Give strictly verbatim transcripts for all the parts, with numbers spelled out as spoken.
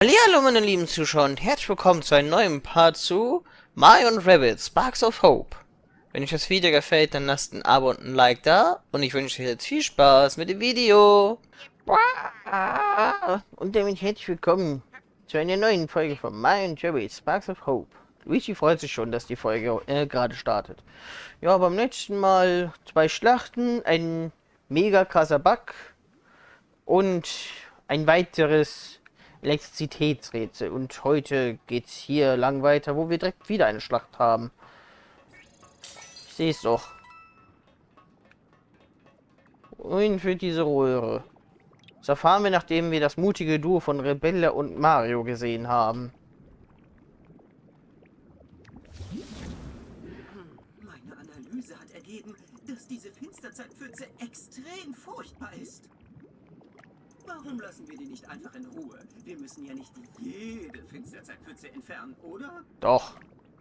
Hallo meine lieben Zuschauer und herzlich willkommen zu einem neuen Part zu Mario und Rabbids Sparks of Hope. Wenn euch das Video gefällt, dann lasst ein Abo und ein Like da und ich wünsche euch jetzt viel Spaß mit dem Video. Und damit herzlich willkommen zu einer neuen Folge von Mario und Rabbids Sparks of Hope. Luigi freut sich schon, dass die Folge äh, gerade startet. Ja, beim letzten Mal zwei Schlachten, ein mega krasser Bug und ein weiteres Elektrizitätsrätsel. Und heute geht's hier lang weiter, wo wir direkt wieder eine Schlacht haben. Ich sehe es doch. Wohin führt diese Röhre? Das erfahren wir, nachdem wir das mutige Duo von Rebella und Mario gesehen haben. Meine Analyse hat ergeben, dass diese Finsterzeitpfütze extrem furchtbar ist. Warum lassen wir die nicht einfach in Ruhe? Wir müssen ja nicht jede Finsterzeitpfütze entfernen, oder? Doch.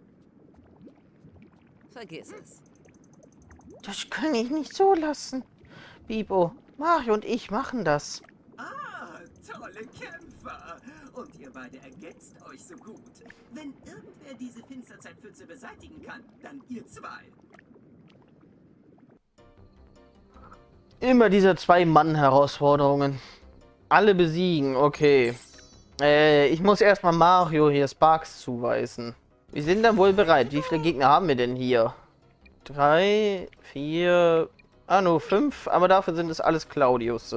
Vergiss es. Das kann ich nicht so lassen. Bibo, Mario und ich machen das. Ah, tolle Kämpfer. Und ihr beide ergänzt euch so gut. Wenn irgendwer diese Finsterzeitpfütze beseitigen kann, dann ihr zwei. Immer diese Zwei-Mann-Herausforderungen. Alle besiegen, okay. Äh, ich muss erstmal Mario hier Sparks zuweisen. Wir sind dann wohl bereit. Wie viele Gegner haben wir denn hier? Drei, vier, ah, nur fünf, aber dafür sind es alles Claudius.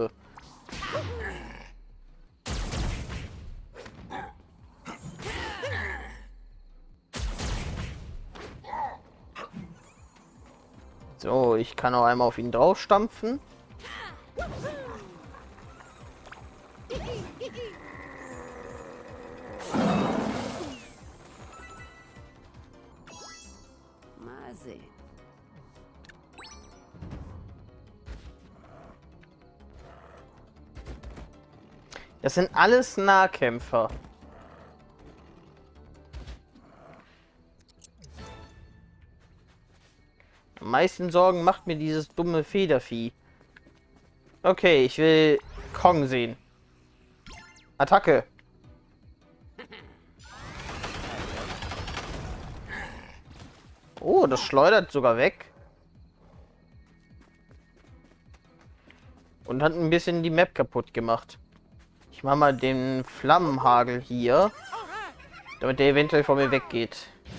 So, ich kann auch einmal auf ihn draufstampfen. Mal sehen. Das sind alles Nahkämpfer. Am meisten Sorgen macht mir dieses dumme Federvieh. Okay, ich will Kong sehen. Attacke. Oh, das schleudert sogar weg. Und hat ein bisschen die Map kaputt gemacht. Ich mache mal den Flammenhagel hier, damit der eventuell von mir weggeht.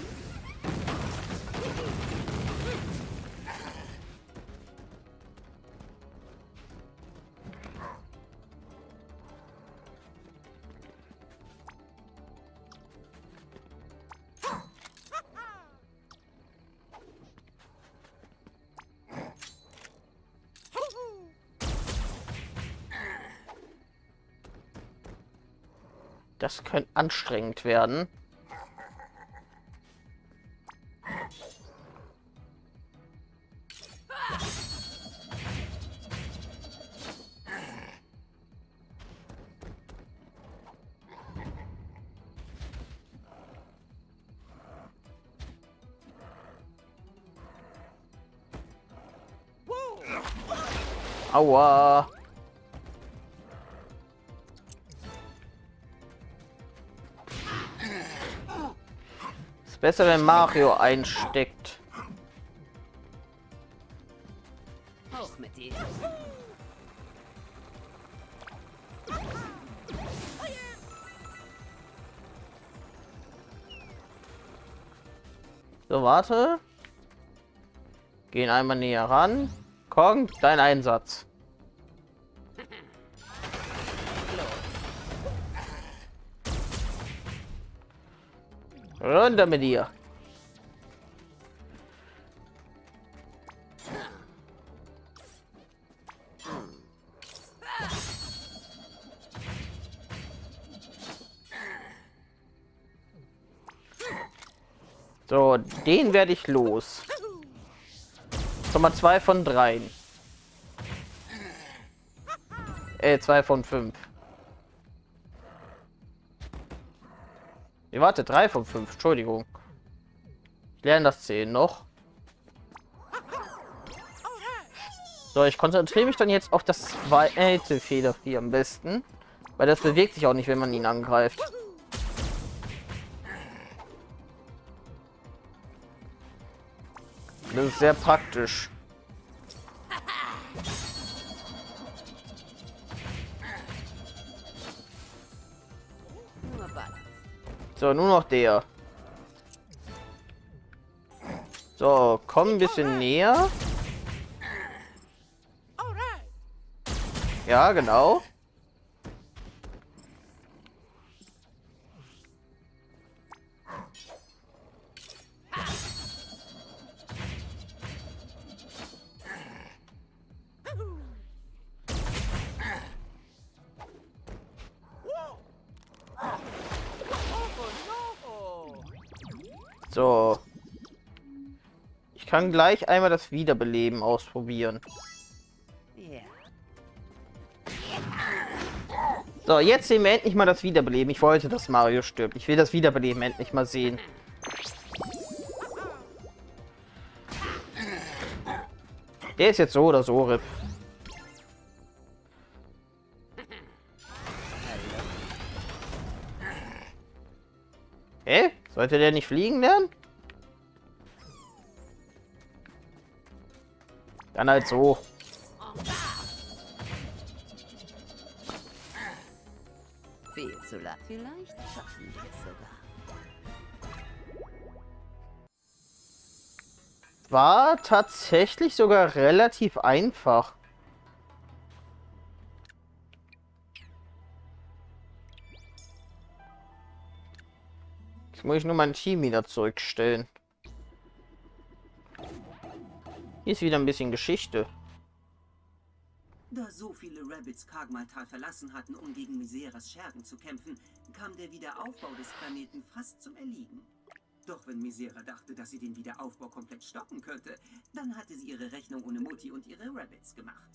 Das könnte anstrengend werden. Aua. Ist besser, wenn Mario einsteckt. Hoch mit dir. So, warte. Gehen einmal näher ran. Kong, dein Einsatz. Runter mit dir. So, den werde ich los. Schon mal zwei von drei. Äh, zwei von fünf. Nee, warte, drei von fünf. Entschuldigung. Ich lerne das Zählen noch. So, ich konzentriere mich dann jetzt auf das zweite Federvieh am besten. Weil das bewegt sich auch nicht, wenn man ihn angreift. Das ist sehr praktisch. Nur Balance. So, nur noch der. So, komm ein bisschen näher. Ja, genau. So. Ich kann gleich einmal das Wiederbeleben ausprobieren. Ja. So, jetzt sehen wir endlich mal das Wiederbeleben. Ich wollte, dass Mario stirbt. Ich will das Wiederbeleben endlich mal sehen. Der ist jetzt so oder so, R I P. Hä? Sollte der nicht fliegen lernen? Dann halt so. Viel zu lang. Vielleicht schaffen wir es sogar. War tatsächlich sogar relativ einfach. Jetzt muss ich nur mein Team wieder zurückstellen. Hier ist wieder ein bisschen Geschichte. Da so viele Rabbits Kargmaltal verlassen hatten, um gegen Miseras Schergen zu kämpfen, kam der Wiederaufbau des Planeten fast zum Erliegen. Doch wenn Misera dachte, dass sie den Wiederaufbau komplett stoppen könnte, dann hatte sie ihre Rechnung ohne Mutti und ihre Rabbits gemacht.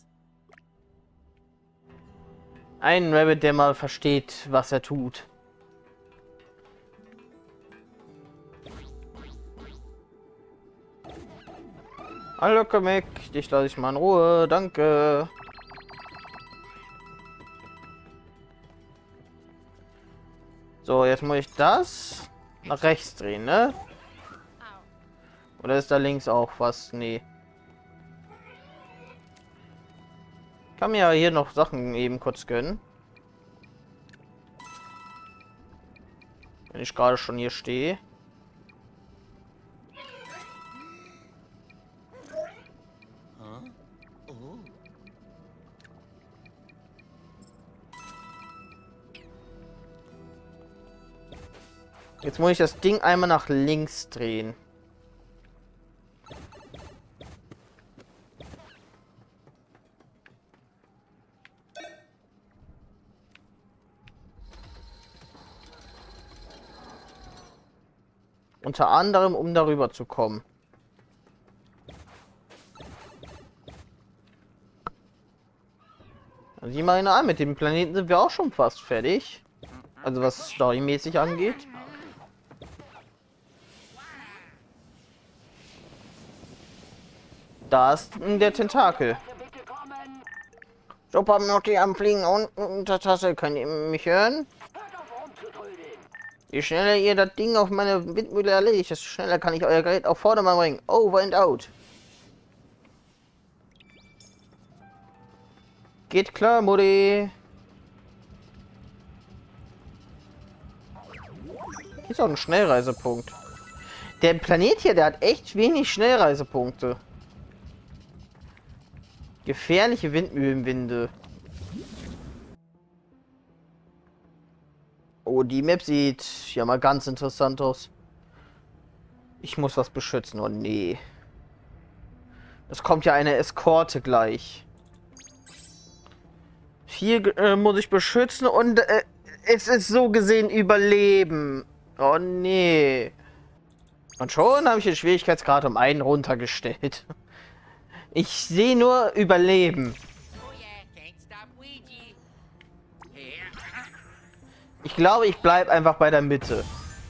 Ein Rabbit, der mal versteht, was er tut. Hallo, Comic. Dich lasse ich mal in Ruhe. Danke. So, jetzt muss ich das nach rechts drehen, ne? Oder ist da links auch was? Nee. Ich kann mir ja hier noch Sachen eben kurz gönnen. Wenn ich gerade schon hier stehe. Jetzt muss ich das Ding einmal nach links drehen. Unter anderem, um darüber zu kommen. Also sieh mal einer an, mit dem Planeten sind wir auch schon fast fertig. Also was storymäßig angeht. Da ist der Tentakel. So, haben noch die am Fliegen unten unter Tasse. Könnt ihr mich hören? Je schneller ihr das Ding auf meine Windmühle erledigt, desto schneller kann ich euer Gerät auf Vordermann bringen. Over and out. Geht klar, Mutti. Hier ist auch ein Schnellreisepunkt. Der Planet hier, der hat echt wenig Schnellreisepunkte. Gefährliche Windmühlenwinde. Oh, die Map sieht ja mal ganz interessant aus. Ich muss was beschützen. Oh nee. Es kommt ja eine Eskorte gleich. Hier äh, muss ich beschützen und äh, es ist so gesehen überleben. Oh nee. Und schon habe ich den Schwierigkeitsgrad um einen runtergestellt. Ich sehe nur Überleben. Ich glaube, ich bleibe einfach bei der Mitte.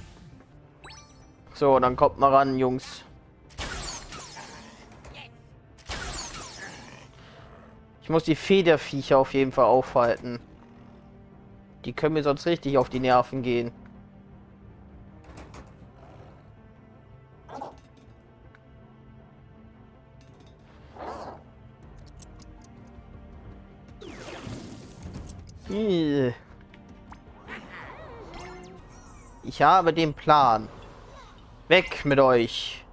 So, dann kommt mal ran, Jungs. Ich muss die Federviecher auf jeden Fall aufhalten. Die können mir sonst richtig auf die Nerven gehen. Ich habe den Plan. Weg mit euch.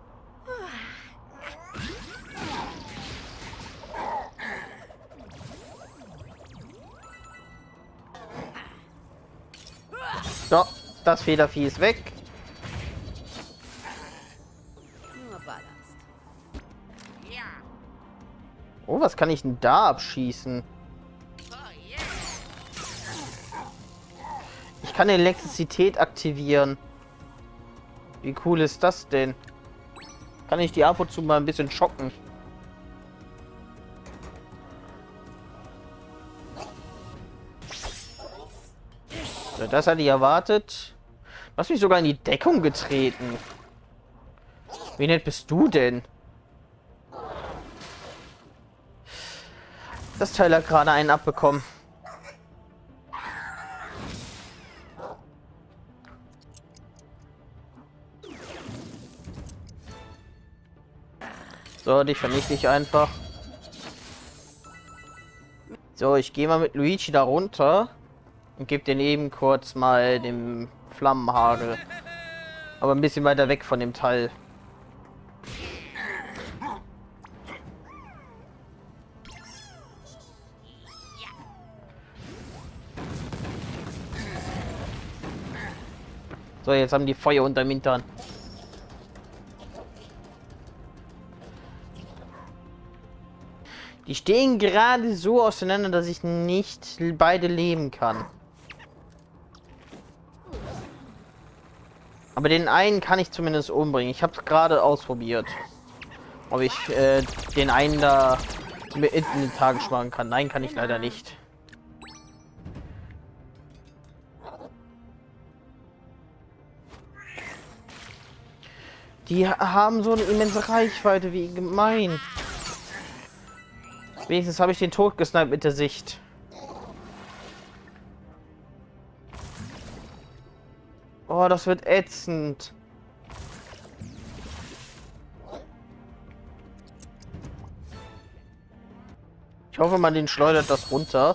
So, das Federvieh ist weg. Nur Ballast. Oh, was kann ich denn da abschießen? Ich kann Elektrizität aktivieren. Wie cool ist das denn? Kann ich die ab und zu mal ein bisschen schocken? So, das hatte ich erwartet. Du hast mich sogar in die Deckung getreten. Wie nett bist du denn? Das Teil hat gerade einen abbekommen. So, dich vernichte ich einfach. So, ich gehe mal mit Luigi da runter und gebe den eben kurz mal dem Flammenhagel. Aber ein bisschen weiter weg von dem Teil. So, jetzt haben die Feuer unterm Hintern. Die stehen gerade so auseinander, dass ich nicht beide leben kann. Aber den einen kann ich zumindest umbringen. Ich habe es gerade ausprobiert. Ob ich äh, den einen da mit in den Tagen schlagen kann. Nein, kann ich leider nicht. Die haben so eine immense Reichweite, wie gemein. Wenigstens habe ich den Tod gesniped mit der Sicht. Oh, das wird ätzend. Ich hoffe, man den schleudert das runter.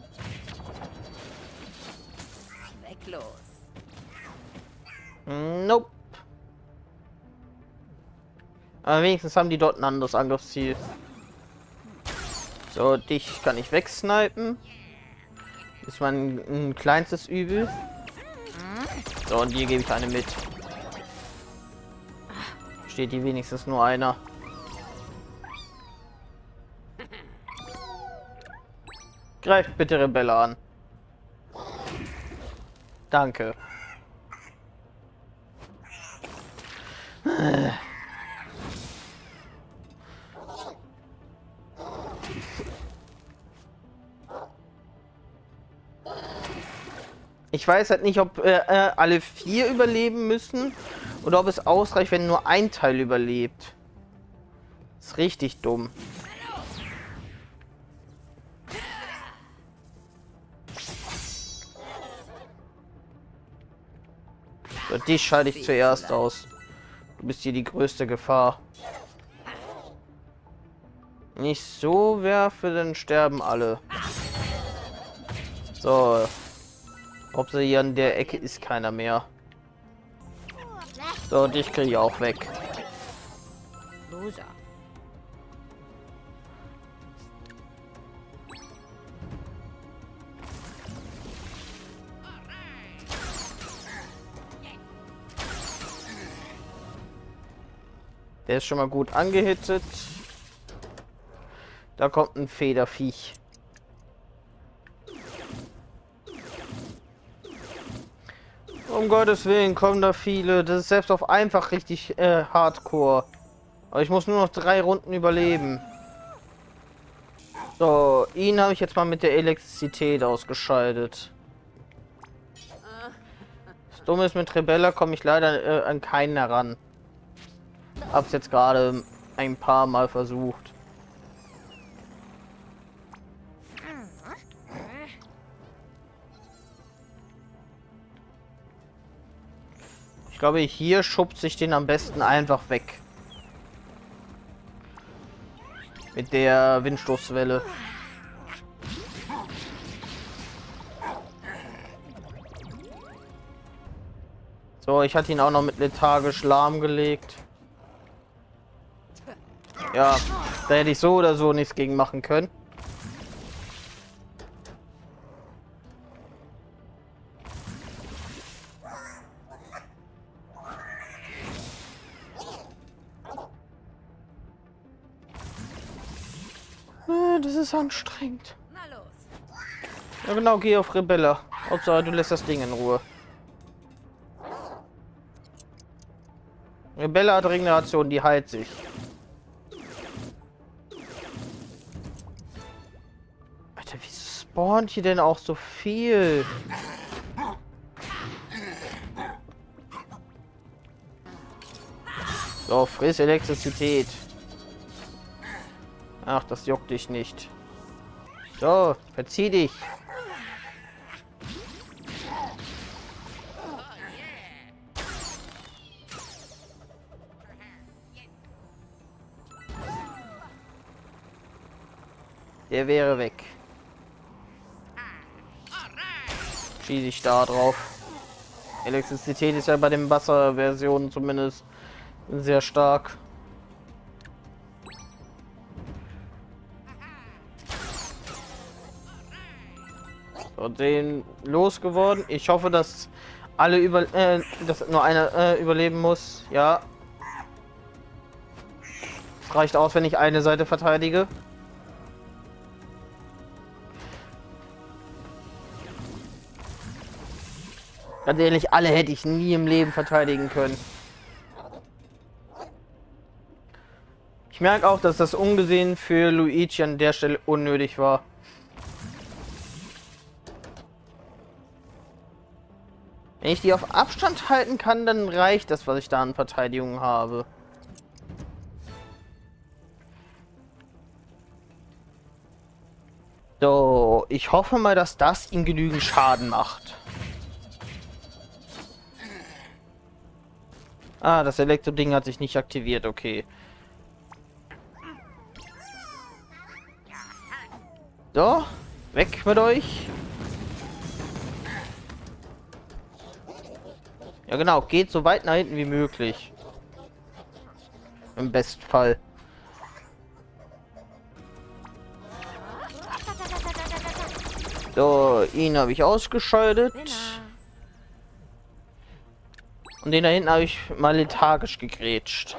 Weg los. Nope. Aber wenigstens haben die dort ein anderes Angriffsziel. So, dich kann ich wegsnipen. Ist mein ein kleinstes Übel. So, und hier gebe ich eine mit. Steht hier wenigstens nur einer. Greift bitte Rebelle an. Danke. Ich weiß halt nicht, ob äh, äh, alle vier überleben müssen oder ob es ausreicht, wenn nur ein Teil überlebt. Ist richtig dumm. So, dich schalte ich zuerst aus. Du bist hier die größte Gefahr. Nicht so werfe, dann sterben alle. So. Hauptsache hier an der Ecke ist keiner mehr. So, dich kriege ich auch weg. Loser. Der ist schon mal gut angehittet. Da kommt ein Federviech. Um Gottes Willen kommen da viele. Das ist selbst auf einfach richtig äh, hardcore. Aber ich muss nur noch drei Runden überleben. So, ihn habe ich jetzt mal mit der Elektrizität ausgeschaltet. Das Dumme ist, mit Rebella komme ich leider äh, an keinen heran. Hab's jetzt gerade ein paar Mal versucht. Ich glaube, hier schubst ich den am besten einfach weg. Mit der Windstoßwelle. So, ich hatte ihn auch noch mit lethargisch lahmgelegt. Ja, da hätte ich so oder so nichts gegen machen können. Das ist anstrengend. Na los. Ja genau, geh auf Rebella. Hauptsache, du lässt das Ding in Ruhe. Rebella hat Regeneration, die heilt sich. Alter, wieso spawnt hier denn auch so viel? So, friss Elektrizität. Ach, das juckt dich nicht. So, verzieh dich. Der wäre weg. Schieße ich da drauf. Elektrizität ist ja bei den Wasserversionen zumindest sehr stark. Und den losgeworden. Ich hoffe, dass alle über, äh, dass nur einer äh, überleben muss. Ja. Es reicht aus, wenn ich eine Seite verteidige. Ganz ehrlich, alle hätte ich nie im Leben verteidigen können. Ich merke auch, dass das ungesehen für Luigi an der Stelle unnötig war. Wenn ich die auf Abstand halten kann, dann reicht das, was ich da an Verteidigung habe. So, ich hoffe mal, dass das ihm genügend Schaden macht. Ah, das Elektro-Ding hat sich nicht aktiviert, okay. So, weg mit euch. Ja genau, geht so weit nach hinten wie möglich. Im besten Fall. So, ihn habe ich ausgeschaltet. Und den da hinten habe ich mal lethargisch gegrätscht.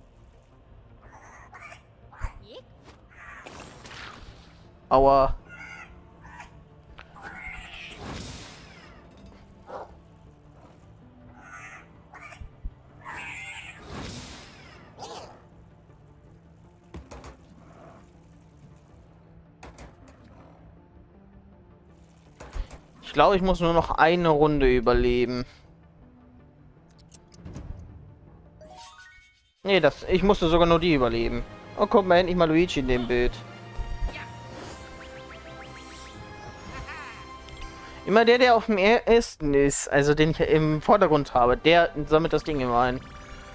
Aua. Ich glaube, ich muss nur noch eine Runde überleben. Nee, das, ich musste sogar nur die überleben. Oh, guck mal, endlich mal Luigi in dem Bild. Immer der, der auf dem ersten ist, also den ich im Vordergrund habe, der sammelt das Ding immer ein.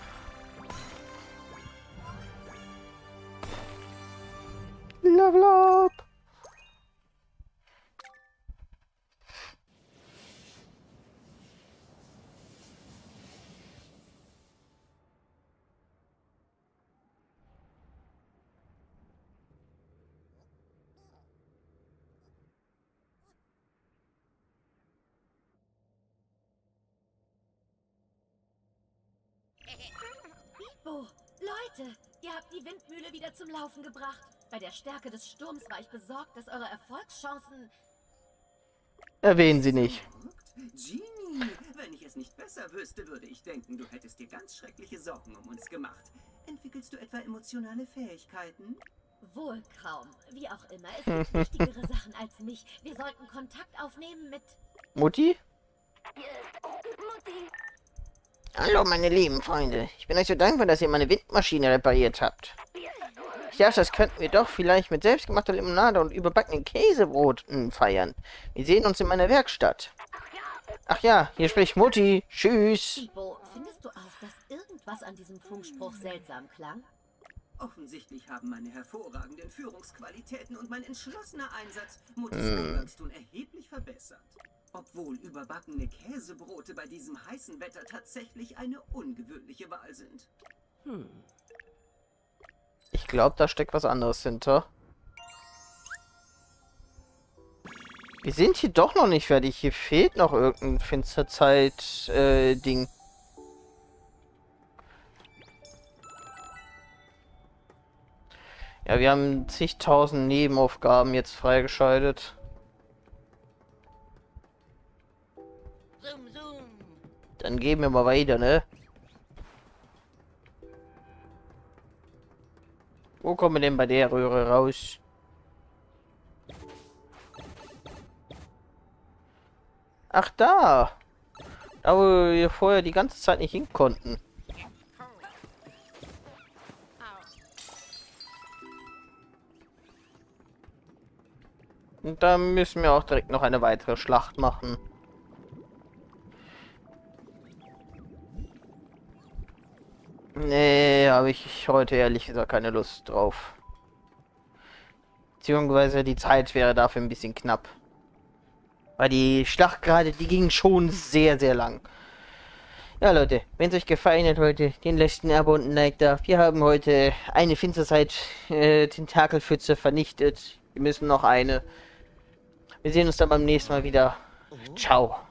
Level up! Bibo, Leute, ihr habt die Windmühle wieder zum Laufen gebracht. Bei der Stärke des Sturms war ich besorgt, dass eure Erfolgschancen... Erwähnen Sie nicht. Genie, wenn ich es nicht besser wüsste, würde ich denken, du hättest dir ganz schreckliche Sorgen um uns gemacht. Entwickelst du etwa emotionale Fähigkeiten? Wohl kaum. Wie auch immer, es gibt wichtigere Sachen als mich. Wir sollten Kontakt aufnehmen mit... Mutti? Mutti. Hallo, meine lieben Freunde. Ich bin euch so dankbar, dass ihr meine Windmaschine repariert habt. Ich dachte, das könnten wir doch vielleicht mit selbstgemachter Limonade und überbackenen Käsebroten feiern. Wir sehen uns in meiner Werkstatt. Ach ja, hier spricht Mutti. Tschüss. Bibo, findest du auch, dass irgendwas an diesem Funkspruch seltsam klang? Offensichtlich haben meine hervorragenden Führungsqualitäten und mein entschlossener Einsatz Mutters Einwachstun erheblich verbessert. Obwohl überbackene Käsebrote bei diesem heißen Wetter tatsächlich eine ungewöhnliche Wahl sind. Hm. Ich glaube, da steckt was anderes hinter. Wir sind hier doch noch nicht fertig. Hier fehlt noch irgendein Finsterzeit-Ding. Ja, wir haben zigtausend Nebenaufgaben jetzt freigeschaltet. Zoom, zoom. Dann gehen wir mal weiter, ne? Wo kommen wir denn bei der Röhre raus? Ach, da! Da, wo wir vorher die ganze Zeit nicht hin konnten. Und da müssen wir auch direkt noch eine weitere Schlacht machen. Nee, habe ich heute ehrlich gesagt keine Lust drauf. Beziehungsweise die Zeit wäre dafür ein bisschen knapp. Weil die Schlacht gerade, die ging schon sehr, sehr lang. Ja, Leute, wenn es euch gefallen hat heute, den letzten Abo und ein Like da. Wir haben heute eine Finsterzeit-Tentakelpfütze vernichtet. Wir müssen noch eine. Wir sehen uns dann beim nächsten Mal wieder. Ciao.